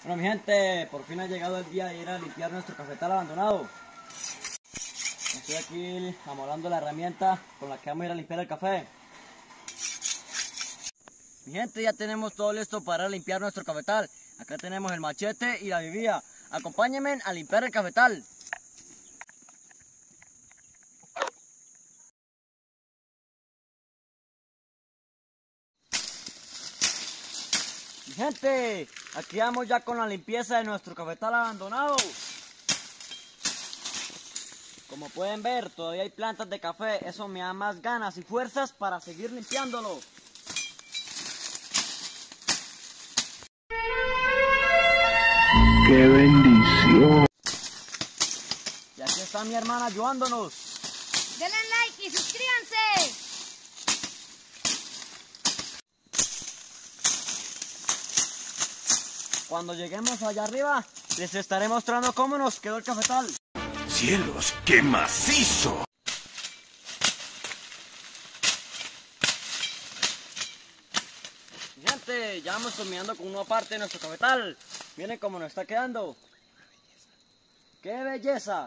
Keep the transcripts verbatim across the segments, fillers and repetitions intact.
Bueno, mi gente, por fin ha llegado el día de ir a limpiar nuestro cafetal abandonado. Estoy aquí amolando la herramienta con la que vamos a ir a limpiar el café. Mi gente, ya tenemos todo listo para limpiar nuestro cafetal. Acá tenemos el machete y la vivía. Acompáñenme a limpiar el cafetal. Mi gente, aquí vamos ya con la limpieza de nuestro cafetal abandonado. Como pueden ver, todavía hay plantas de café. Eso me da más ganas y fuerzas para seguir limpiándolo. ¡Qué bendición! Y aquí está mi hermana ayudándonos. Denle like y suscríbanse. Cuando lleguemos allá arriba, les estaré mostrando cómo nos quedó el cafetal. ¡Cielos, qué macizo! Mi gente, ya vamos terminando con una parte de nuestro cafetal. Miren cómo nos está quedando. ¡Qué belleza!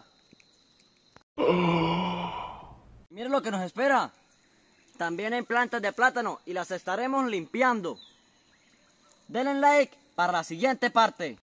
Miren lo que nos espera. También hay plantas de plátano y las estaremos limpiando. Denle like para la siguiente parte.